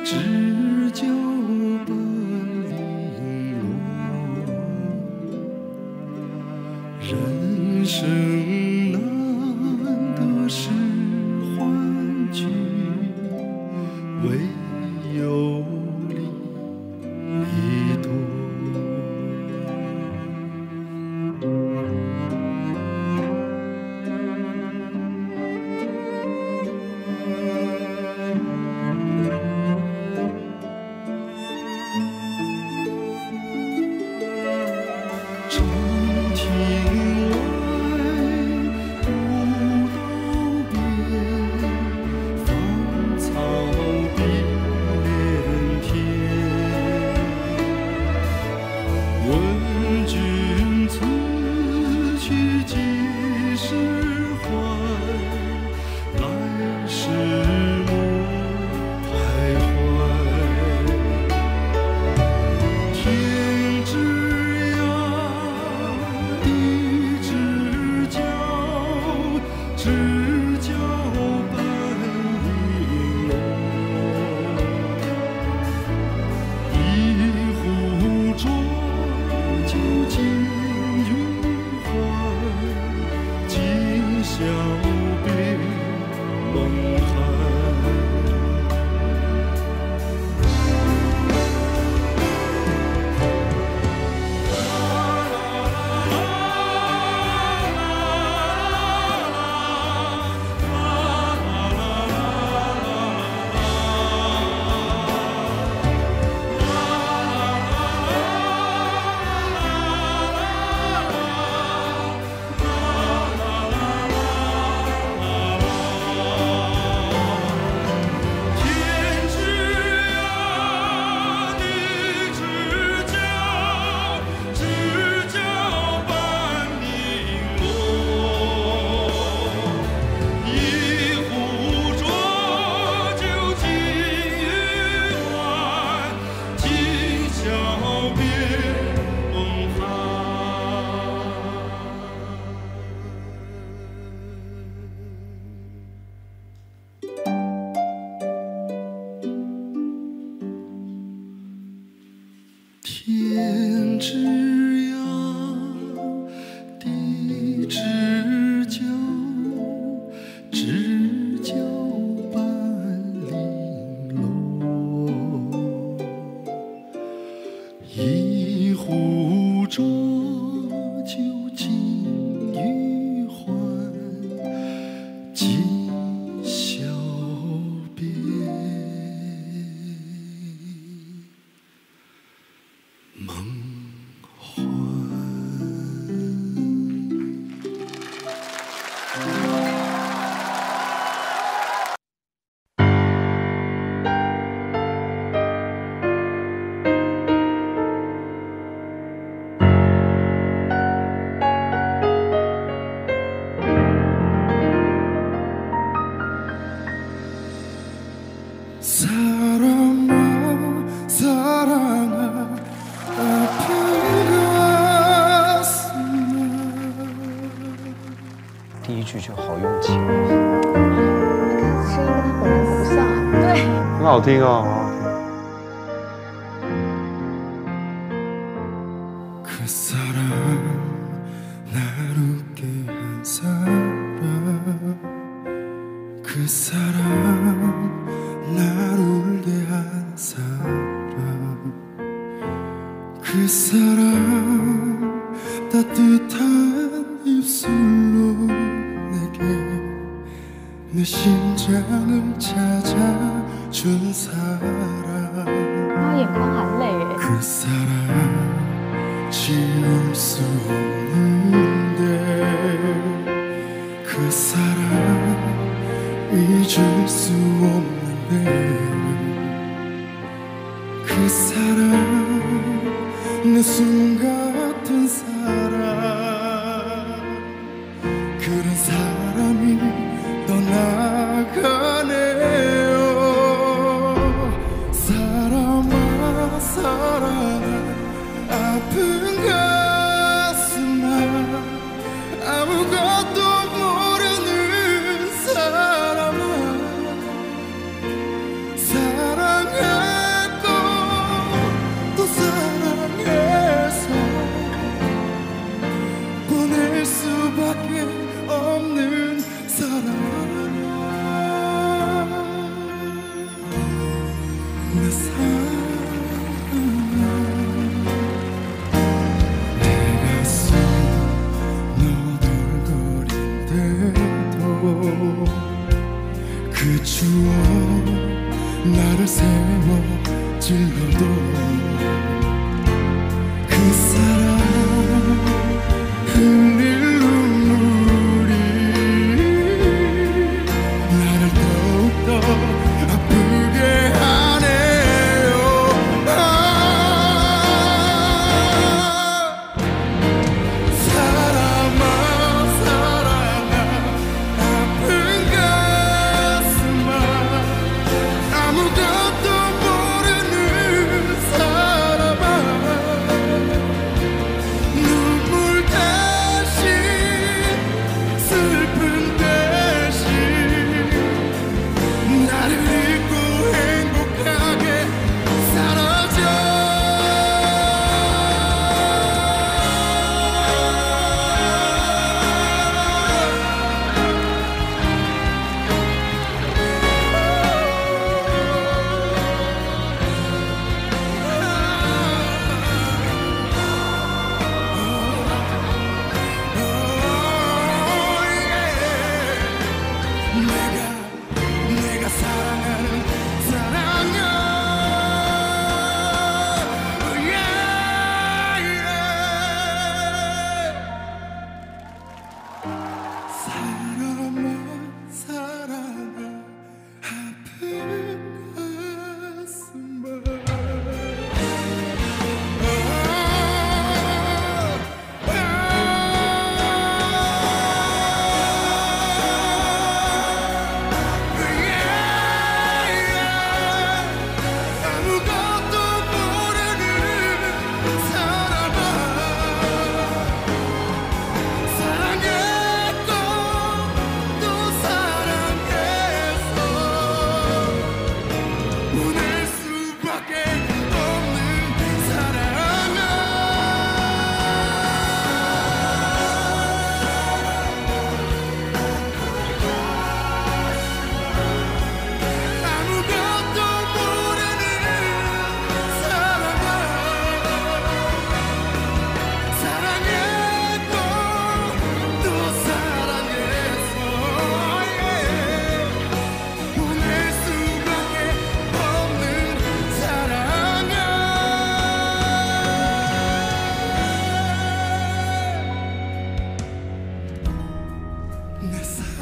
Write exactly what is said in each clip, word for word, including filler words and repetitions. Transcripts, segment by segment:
只脚奔零落。人生难得是欢聚，唯有离多。长亭外，古道边，芳草碧连天。问君此去几时还？来时莫徘徊。天之涯，地之角，知交半零落。一壶浊酒尽余欢，今宵别梦寒。天之涯，地之角，知交半零落。一壶浊酒尽余欢，今宵别梦寒。天之涯，地之角，知交半零落。一壶浊酒尽余欢，今宵别梦幻。사랑아 사랑아 아픈 가슴아。 第一句就好用情， 声音跟他本人很像。对， 很好听哦，很好听。 그 사람 나를 웃게 한 사람 그 사람 나를 울게 한 사람 그 사람 따뜻한 입술로 내게 내 심장을 찾아준 사람 他眼眶含泪耶。 그 사람 지울 수 없는데 그 사람 잊을 수 없는데 그 사람 내 숨 같은 사람 그런 사람이 떠나가네요 사람아 사랑아 아픈 가슴아 아무것도 모르는 사람아 사랑하 그 추억 나를 세워질러도 그 사람 흘릴 눈물이 나를 더욱더 아프게 하네요. 아, 사랑아 사랑아 아픈 가슴아 아무것도 모르는 사람아 눈물 대신 슬픈 대신 나를 잊고 행복하게 사라져. 내가 내가 사랑하는 사랑아 yeah, yeah. 사랑아 사랑아 아픈 가슴아 아무것도 모르는 사람아 사랑했고 또 사랑했어 보낼 수밖에 없는 사랑아 아무것도 모르는 사랑아 사랑했고 또 사랑했어 yeah. 보낼 수밖에 없는 사랑아 내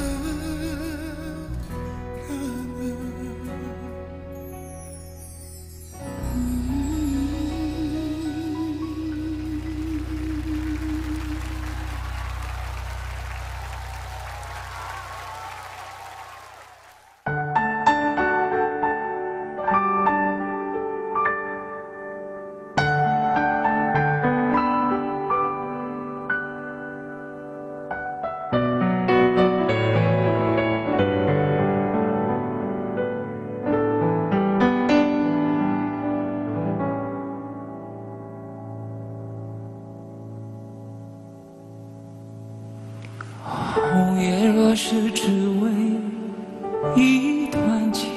红叶若是只为一段情，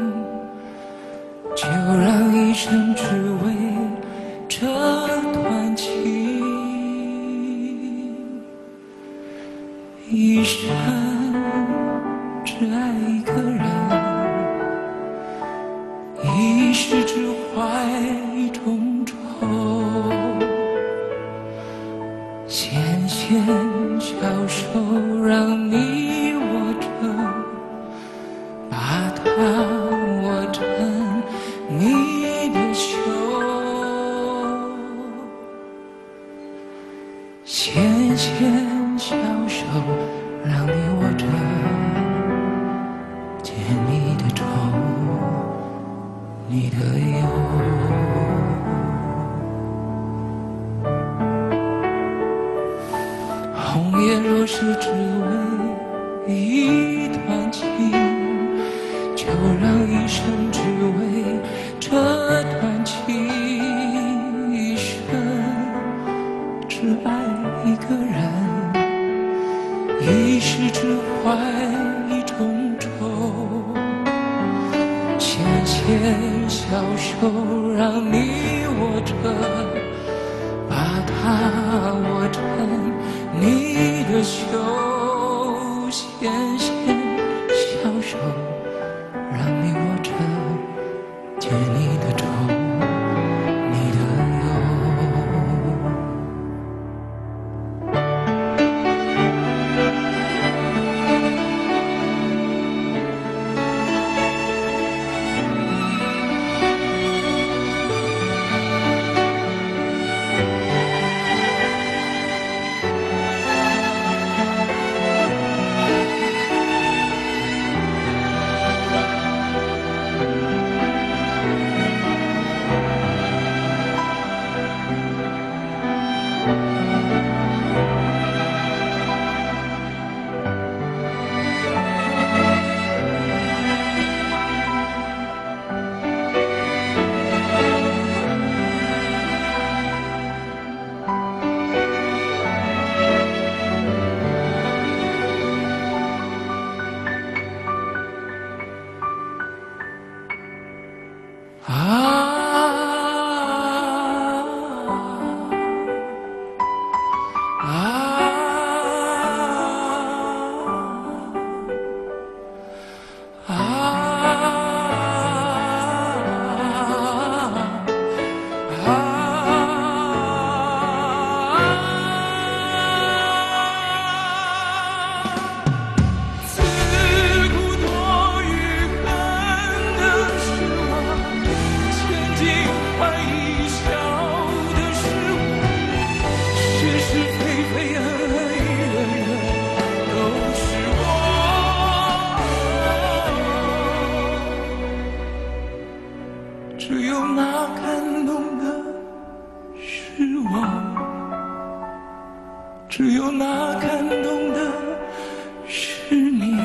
就让一生只为这段情，一生只爱一个人，一世只怀一种愁。纤纤小手让你握着，把它握成你的袖。纤纤小手让你握着，牵你的愁，你的忧。红叶若是只为一段情，就让一生只为这段情，一生只爱一个人，一世只怀一种愁。纤纤小手让你握着，把它握成你的袖，纤纤小手有那感动的是我，只有那感动的是你。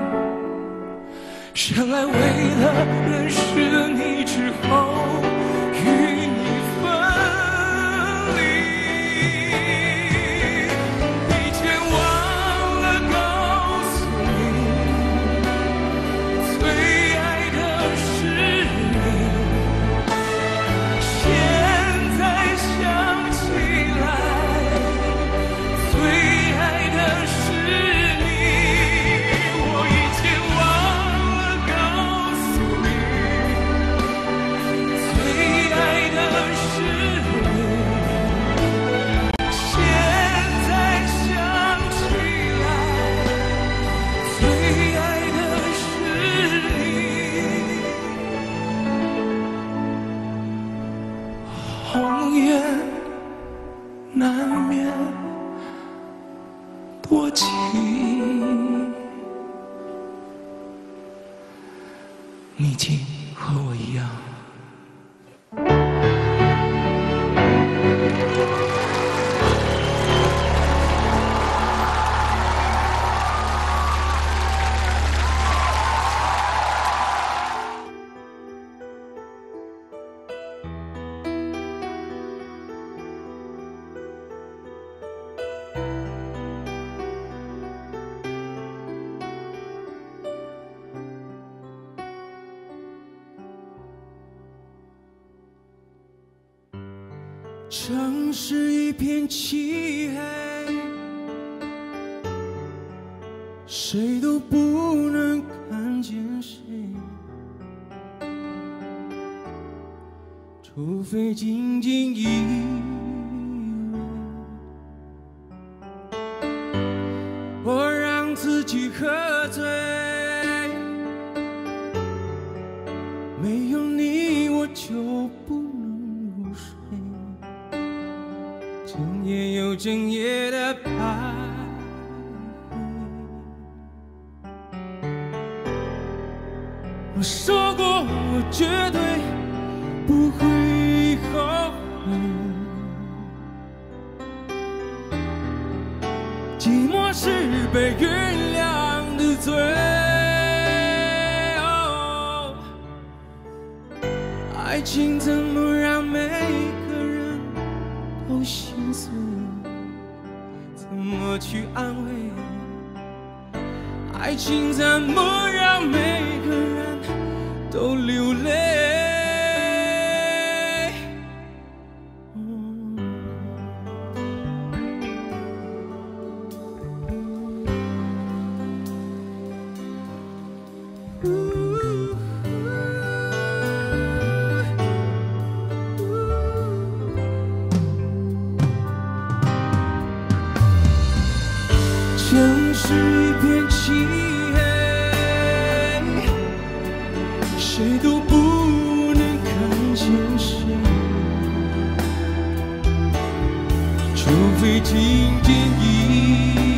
生来为了认识你之后与你分离，以前忘了告诉你，最爱的是你。现在想起来，最爱的是你。我以前忘了告诉你，最爱的是你。现在想起来，最爱的是你。红颜难免多情，你已经和我一样。 城市一片漆黑，谁都不能看见谁，除非紧紧依偎。我让自己喝醉，没有你我就不能入睡。整夜又整夜的徘徊，我说过我绝对不会后悔，寂寞是被原谅的罪。哦，爱情怎么让每个人都心碎？怎么去安慰？爱情怎么让每个人都流泪？城市一片漆黑，谁都不能看见谁，除非紧紧依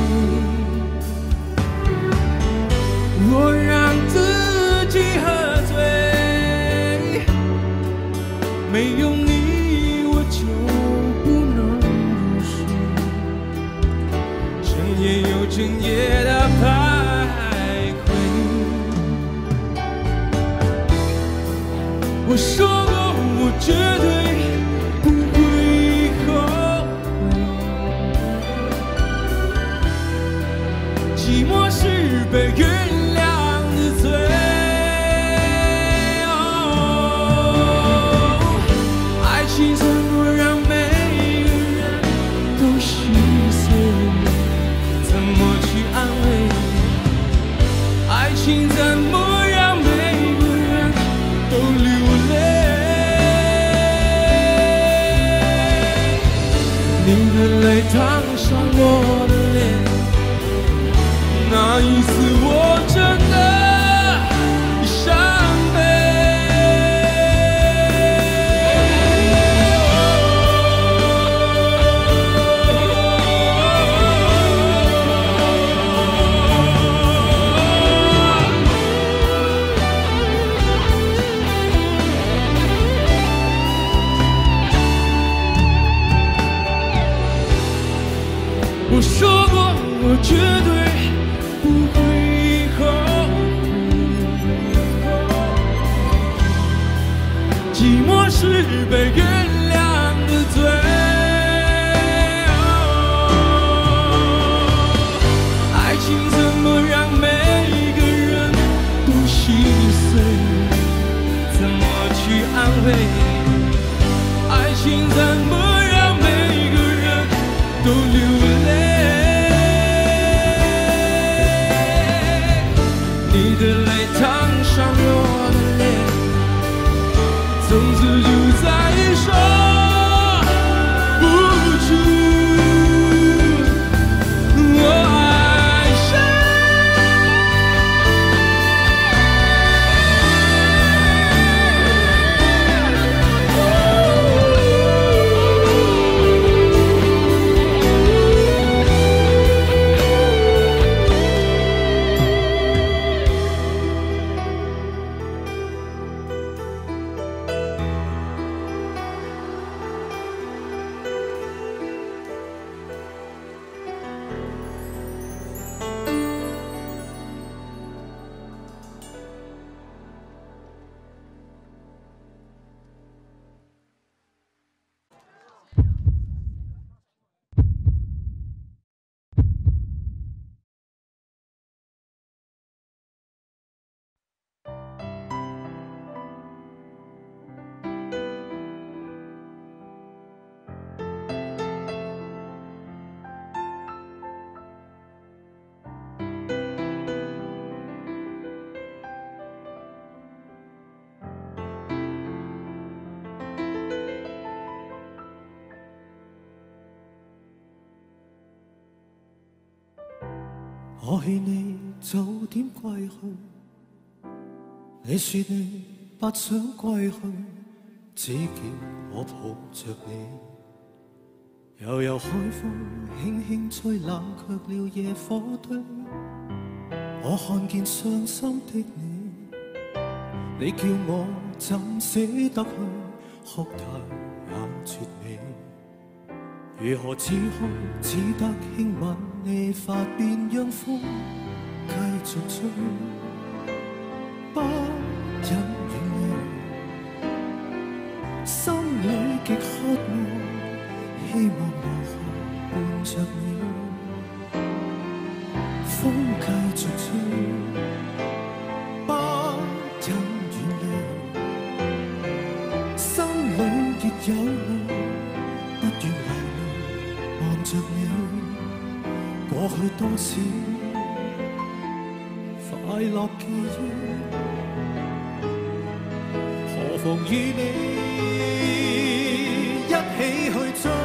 偎。我让自己喝醉，没有你我就不能入睡。整夜又整夜的徘徊，我说过我绝对不会后悔，寂寞是被原谅的罪。哦，爱情怎么让每个人都心碎？怎么去安慰？爱情怎么让每个人都流泪？你的泪烫伤我的脸，那一次我真的伤悲。 被原谅的罪。哦，爱情怎么让每个人都心碎？怎么去安慰？爱情怎么让每个人都流泪？你的泪烫伤我的脸，从此就再也说不出我爱谁。 我劝你早點歸去，你說你不想歸去，只叫我抱着你。悠悠海風輕輕吹，冷卻了野火堆。我看見傷心的你，你叫我怎捨得去，哭態也絕美。如何止哭，只得輕吻你髮邊，讓風繼續吹，不忍遠離，心裏極渴望，希望留下伴着你，風繼續吹，不忍遠離，心裏亦有淚，不願流望着你，過去多少快樂記憶，何妨與你一起去追，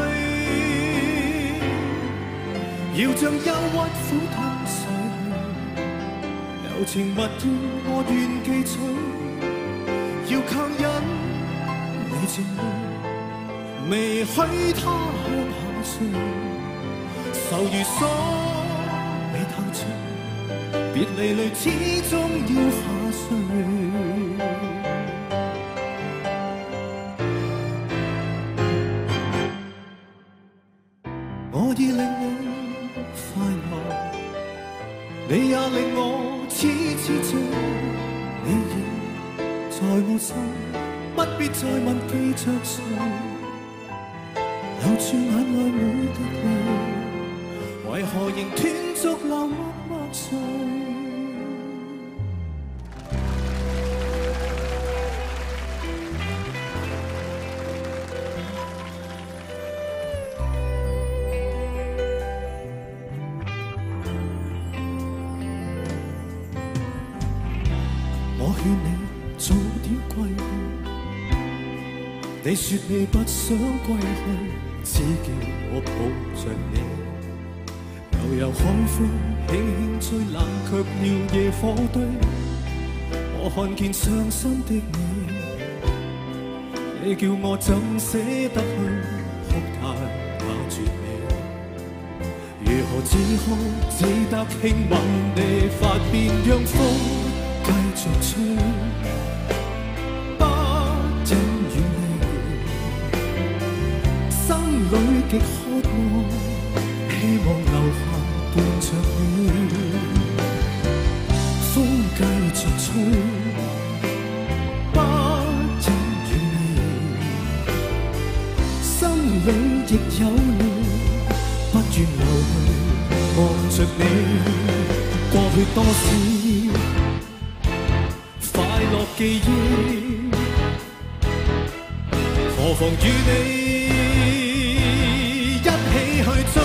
要將憂鬱苦痛洗去，柔情蜜意我願記取，要強忍你情淚，未許它向下垂，愁如鎖未透徹，別離淚始終要下垂。我已令你快樂，你也令我痴痴醉，你已在我心，不必再問記着誰，留住眼內每滴淚，為何仍斷續流默默垂？我勸你早點歸去，你說你不想歸去，只叫我抱着你。悠悠海風輕輕吹，冷卻了野火堆。我看見傷心的你，你叫我怎捨得去，哭態也絕美。如何止哭，只得輕吻你髮邊，讓風繼續吹，不忍遠離，心裏極渴望，希望留下伴着你，風繼續吹，不忍遠離， 亦有淚，不願流去望着你。過去多少快樂記憶，何妨與你一起去追，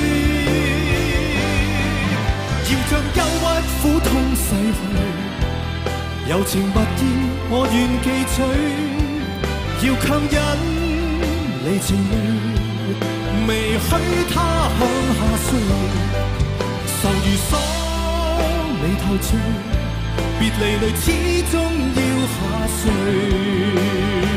要將憂鬱苦痛洗去，柔情蜜意我願記取，要強忍離情淚，未許它向下垂，愁如鎖未透盡，別離淚始終要下垂。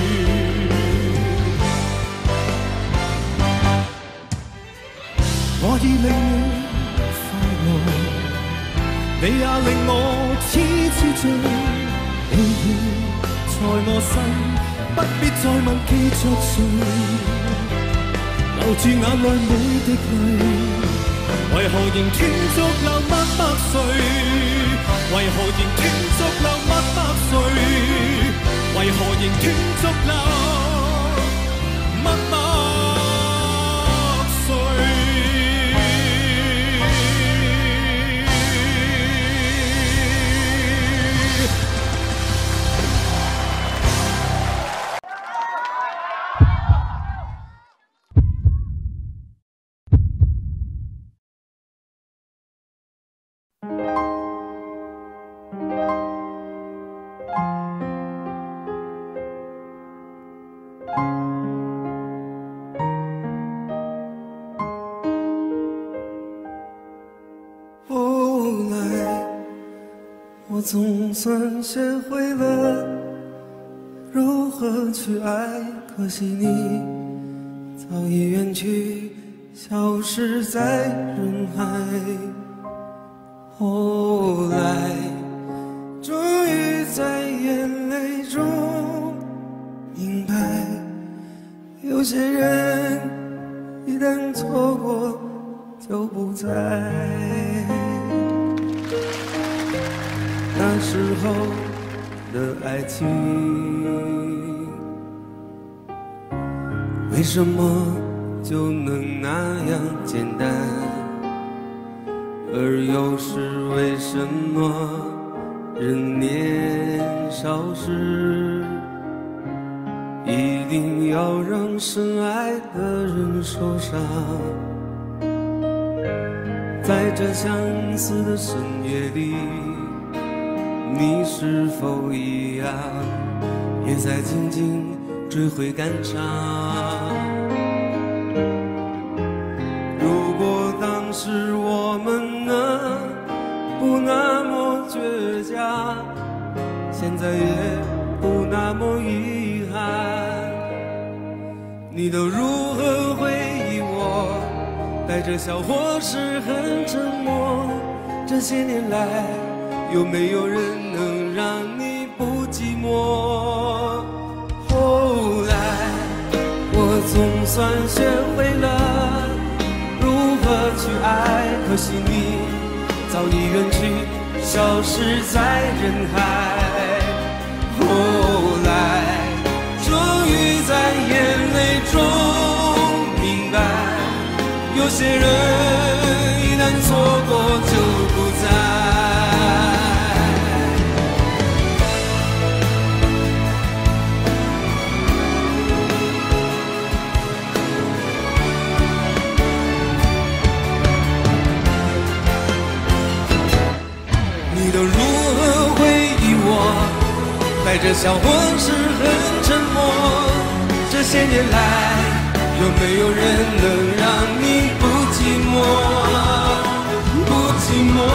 我已令你快樂，你也令我痴痴醉，你已在我心。不必再問記着誰，留住眼內每滴淚，為何仍斷續流默默垂？為何仍斷續流默默垂？為何仍斷續流默默垂？ 我总算学会了如何去爱，可惜你早已远去，消失在人海。后来终于在眼泪中明白，有些人一旦错过就不再。那时候的爱情，为什么就能那样简单？而又是为什么人年少时，一定要让深爱的人受伤？在这相似的深夜里，你是否一样，也在静静追悔感伤？如果当时我们能不那么倔强，现在也不那么遗憾。你都如何回忆我？带着笑或是很沉默。这些年来，有没有人能让你不寂寞？后来我总算学会了如何去爱，可惜你早已远去，消失在人海。后来终于在眼泪中明白，有些人一旦错过就不再。你都如何回忆我？带着笑或是很沉默。这些年来，有没有人能让你不寂寞？不寂寞。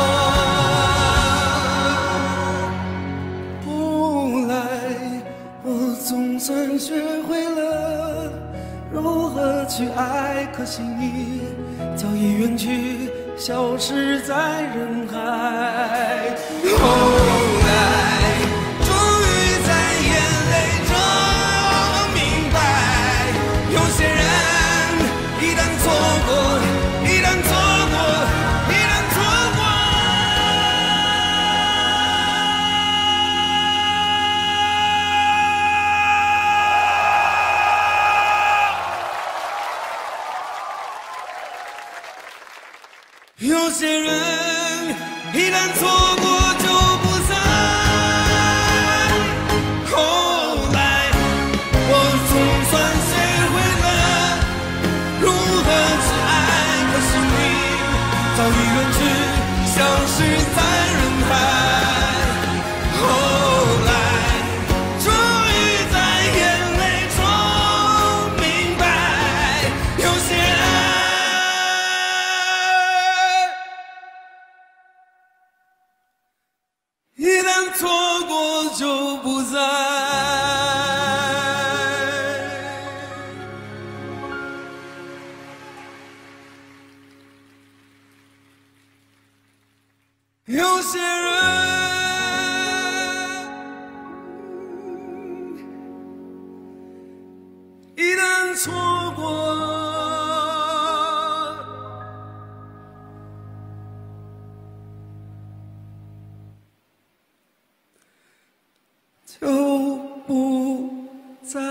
后来，我总算学会了如何去爱，可惜你早已远去，消失在人海。后来终于在眼泪中明白，有些人一旦错过，一旦错过，一旦错过， 些人一旦错过就不散。后来我总算学会了如何去爱，可是你早已远去，消失在人海。后来终于在眼泪中明白，有些爱一旦错过就不再。有些人一旦错过就不再。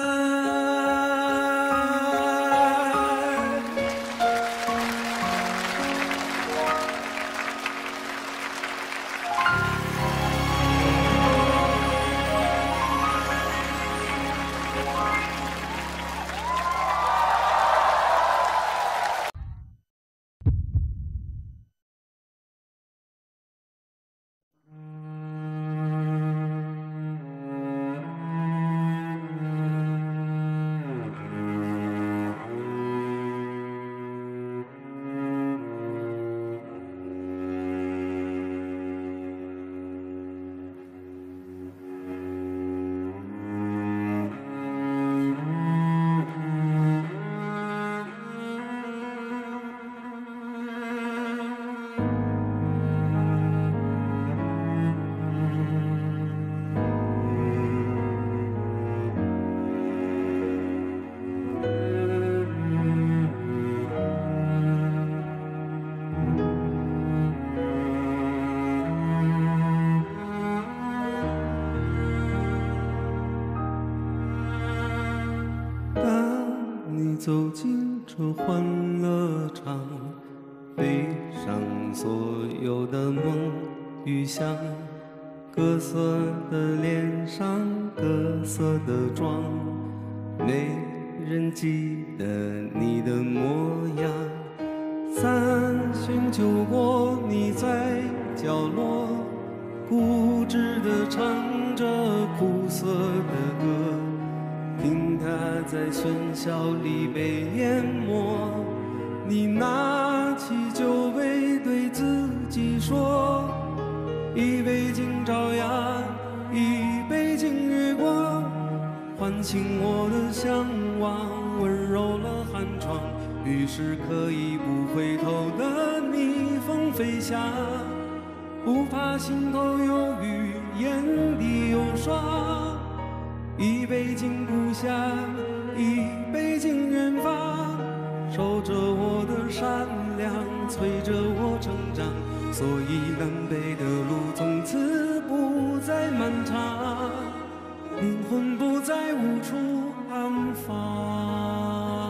走进这欢乐场，背上所有的梦与想，各色的脸上，各色的妆，没人记得你的模样。三巡酒过，你在角落，固执地唱着苦涩的歌。听它在喧嚣里被淹没，你拿起酒杯对自己说：一杯敬朝阳，一杯敬月光，唤醒我的向往，温柔了寒窗。于是可以不回头的逆风飞翔，不怕心头有雨，眼底有霜。一杯敬故乡，一杯敬远方，守着我的善良，催着我成长。所以南北的路从此不再漫长，灵魂不再无处安放。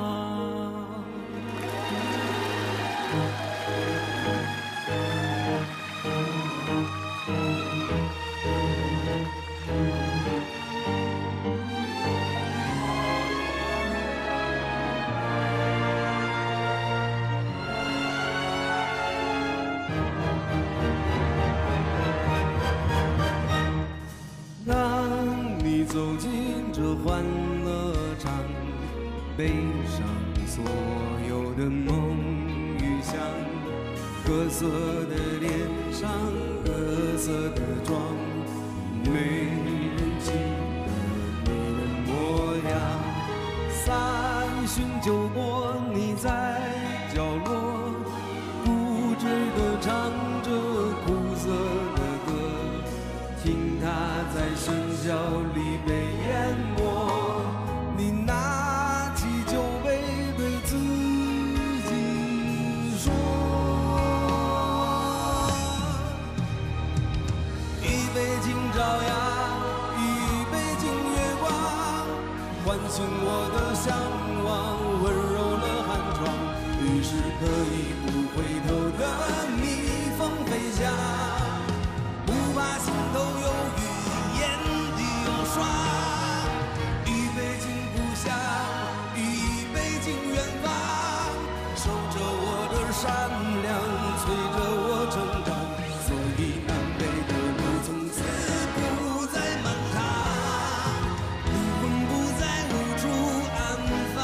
走进这欢乐场，背上所有的梦与想，各色的脸上，各色的妆，没人记得你的模样。三巡酒过，你在角落，固执地唱着苦涩的歌，听它在喧嚣里被淹没。你拿起酒杯对自己说：一杯敬朝阳，一杯敬月光，唤醒我的向往，温柔了寒窗。于是可以不回头的逆风飞翔，不怕心头有雨，眼底有霜。与北京故乡，与北京远方，守着我的善良，催着我成长。所以南北的路从此不再漫长，灵魂不再无处安放。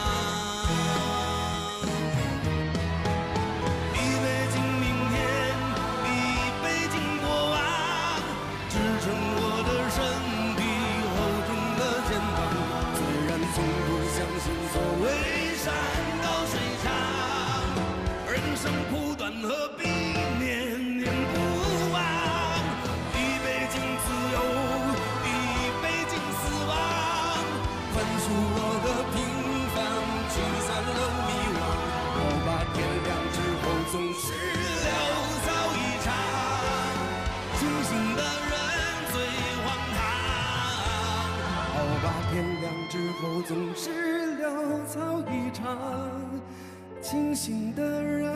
比北京明天，比北京过往，支撑我的身体，厚重的肩膀。虽然从不相信所谓山高水长，人生苦短何必念念不忘。比北京自由，比北京死亡，宽恕我的平凡，驱散了迷惘。我把天亮之后总是潦草一场，清醒的人最荒唐。我把天亮之后总是潦草一场，清醒的人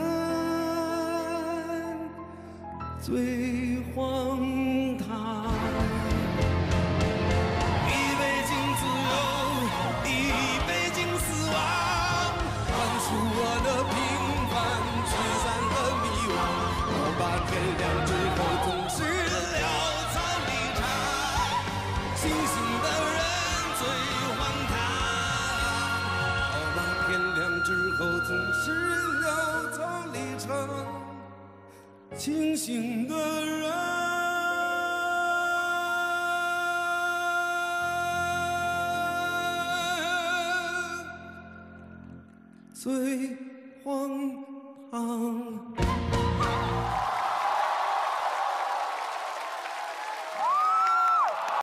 最荒唐。比北京自由，比北京死亡，宽恕我的平凡，驱散了迷惘。我把天亮之后总是潦草离场，清醒的人最荒唐。我把天亮之后总是潦草离场，清醒的人最荒唐。